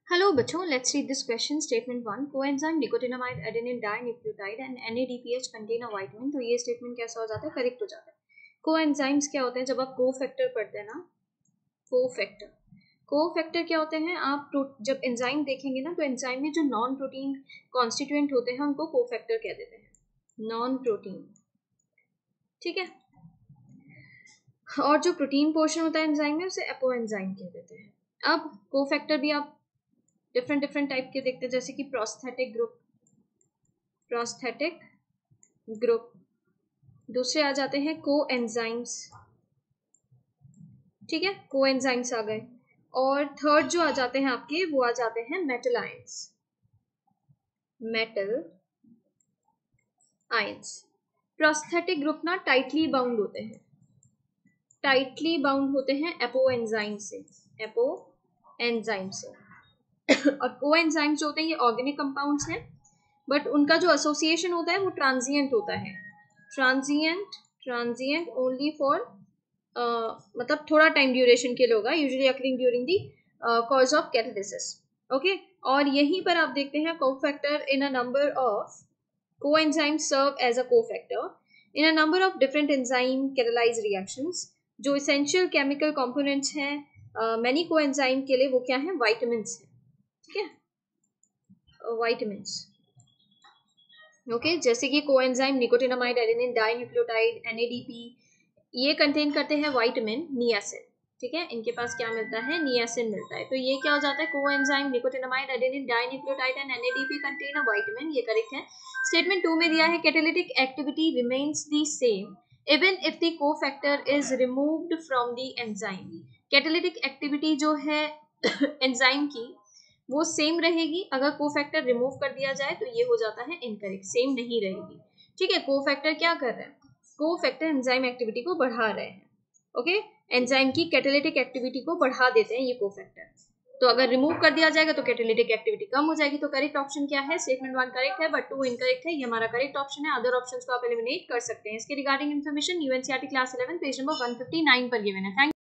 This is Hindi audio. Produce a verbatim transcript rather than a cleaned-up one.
हेलो बच्चों, let's read this question. Statement one, coenzyme nicotinamide adenine dinucleotide and N A D P H contain a vitamin. तो ये स्टेटमेंट कैसा हो जाता है? करेक्ट हो जाता है. कोएंजाइम्स क्या होते हैं? जब आप कोफैक्टर पढ़ते हैं ना, कोफैक्टर कोफैक्टर क्या होते हैं? आप जब एंजाइम देखेंगे ना, तो एंजाइम में जो नॉन प्रोटीन कॉन्स्टिट्यूएंट होते हैं उनको कोफैक्टर कह देते हैं. नॉन प्रोटीन, ठीक है. और जो प्रोटीन पोर्शन होता है एंजाइम में उसे एपो एंजाइम कह देते हैं. अब कोफैक्टर भी आप डिफरेंट डिफरेंट टाइप के देखते हैं, जैसे कि प्रोस्थेटिक ग्रुप प्रोस्थेटिक ग्रुप दूसरे आ जाते हैं कोएंजाइम्स, ठीक है. कोएंजाइम्स आ गए. और थर्ड जो आ जाते हैं आपके, वो आ जाते हैं metal ions. Metal ions. Prosthetic group ना टाइटली बाउंड होते हैं, टाइटली बाउंड होते हैं एपो एंजाइम से, एपो एंजाइम से. और कोएंजाइम जो होते हैं ये ऑर्गेनिक कंपाउंड्स हैं, बट उनका जो एसोसिएशन होता है वो ट्रांजिएंट होता है. ट्रांजिएंट ट्रांजिएंट ओनली फॉर मतलब थोड़ा टाइम ड्यूरेशन के लिए होगा, usually occurring during the course of catalysis. Okay. और यहीं पर आप देखते हैं cofactor in a number of coenzymes serve as a cofactor in a number of different enzyme catalyse reactions. जो इसेंशियल केमिकल कंपोनेंट्स हैं मैनी कोएंजाइम के लिए, वो क्या है? विटामिन्स हैं, ठीक है. Vitamins, okay. जैसे कि coenzyme nicotinamide adenine dinucleotide N A D P, ये कंटेन करते हैं विटामिन नियासिन, ठीक है. इनके पास क्या मिलता है? नियासिन मिलता है. तो ये क्या हो जाता है? Coenzyme nicotinamide adenine dinucleotide and N A D P contain a vitamin. ये करेक्ट है. स्टेटमेंट टू में दिया है catalytic activity remains the same even if the cofactor is removed from the enzyme. Catalytic activity जो है एंजाइम की वो सेम रहेगी अगर कोफैक्टर रिमूव कर दिया जाए, तो ये हो जाता है इनकरेक्ट, सेम नहीं रहेगी, ठीक है. कोफैक्टर क्या कर रहे हैं? कोफैक्टर एंजाइम एक्टिविटी को बढ़ा रहे हैं, ओके. एंजाइम की कैटालिटिक एक्टिविटी को बढ़ा देते हैं ये कोफैक्टर. तो अगर रिमूव कर दिया जाएगा तो कैटालिटिक एक्टिविटी कम हो जाएगी. तो करेक्ट ऑप्शन क्या है? स्टेटमेंट वन करेक्ट है, बट टू इनकरेक्ट है. ये हमारा करेक्ट ऑप्शन है. अदर ऑप्शंस को आप एलिमिनेट कर सकते हैं. इसके regarding information UNCERT class eleven page number one fifty nine पर गिवन है. थैंक